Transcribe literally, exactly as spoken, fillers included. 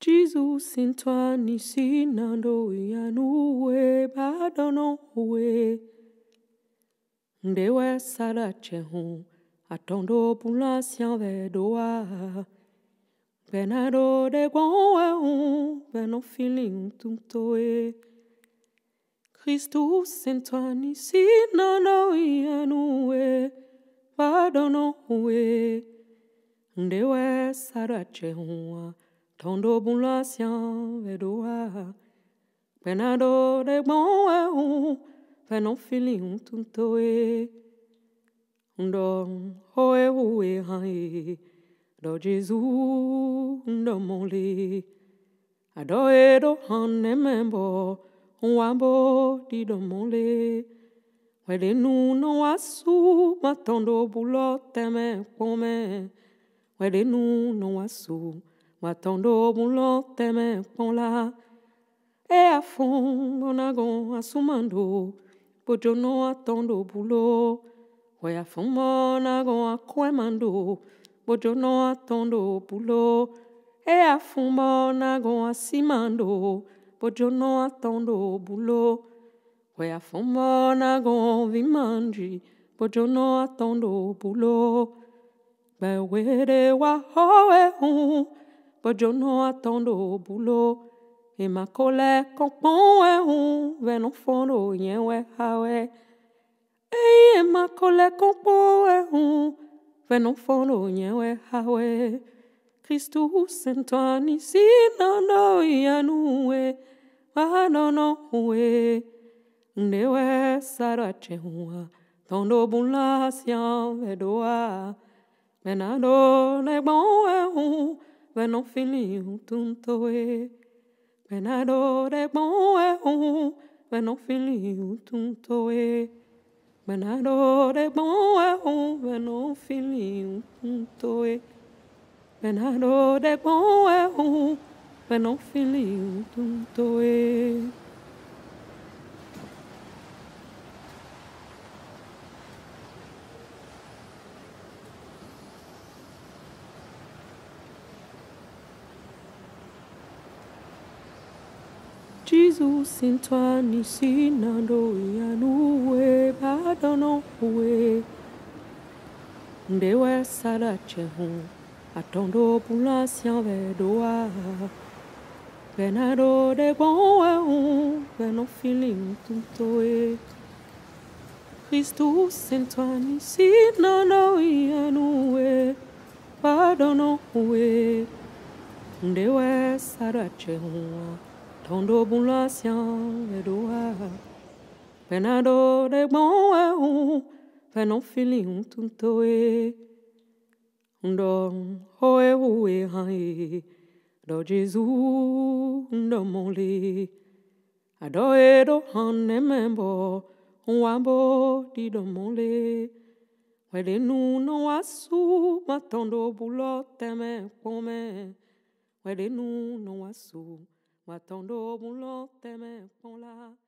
Jésus sintoa nisi nando yanuwe badono we. Ndewe sala chehu atondo pula sianve doa. Benado de gwanwe un beno feeling tumtoe. Christus sintoa nisi nando yanuwe badono we. Ndewe sala chehu tondo bula sian vedoa. Benado de bon un venon feeling tuntoe. Ndo hoe hoe hae. Do Jésus ndo mole. Ado edo hane membo. Wambo di do mole. Wede nu no asu matondo bulo teme pome. Wede nu no asu matondo bulo teme pola. E a fond monagon asumando. Bojono atondo bulo. We a fond monagon akwemando. Bojono atondo bulo. E a fond monagon asimando. Bojono atondo bulo. We a fond monagon vimanji. Bojono atondo bulo. Be wede wa hoe hun. Bojono atondo bulo. E ma kole kompon we hun. Venon fondo yen we hawe. E ma kole kompon we hun. Venon fondo yen we hawe. Christus sintoa nisi nando yanuwe. Badono we. Ndewe sara chehua. Tondo bula sian vedoa. Benado ne bon we hun. Venon feeling tuntoe. Benado de bon we hun. Venon feeling tuntoe. Benado de bon we hun. Venon feeling tuntoe. Benado de bon we hun. Venon feeling tuntoe. Jésus sintoa nisi nando yanuwe badono we. Ndewe sala chehu atondo pula sianve doa. Benado de bon we un venon feeling tuntoe. Christus sintoa nisi nando yanuwe badono we. Ndewe sala chehu tondo bula sian vedoa. Benado de bon we un venon feeling tuntoe. Ndo hoe hoe hae. Do Jésus ndo mole. Ado edo hane membo. Wambo di do mole. Wede nu no asu matondo bulo teme pome. Wede nu no asu matondo bulo teme pola.